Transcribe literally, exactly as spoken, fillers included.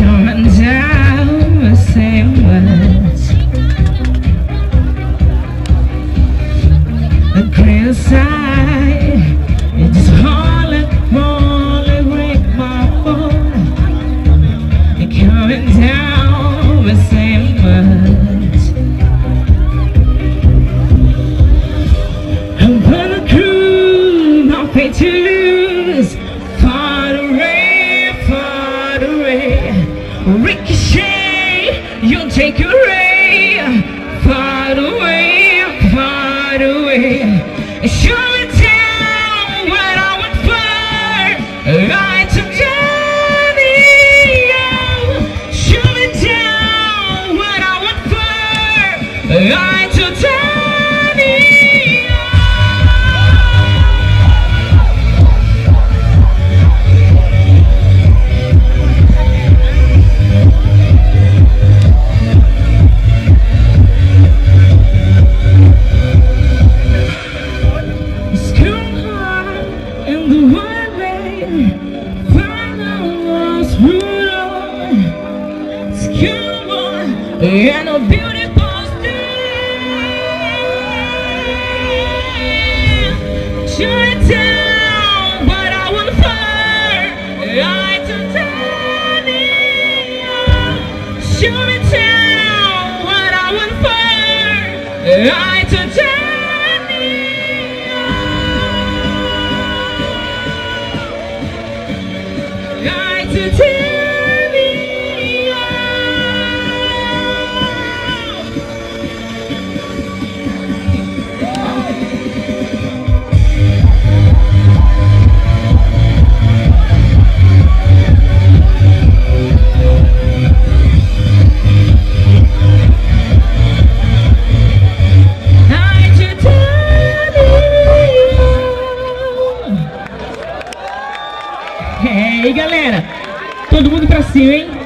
coming down the same words. The greater side, it just hardly, hardly break my bone. You're coming down the same words. I'm gonna cruise, not pay to lose. Far away, far away. Ricochet, you'll take a ray. Far away, far away. Show me down what I would find. I took Johnny. Show me down what I would find. I took Johnny. And a beautiful thing. Shoot it down, but I will find. I to Tanya. Shoot it down, but I will find. I to Tanya. I to Tanya. E aí, galera, todo mundo pra cima, hein?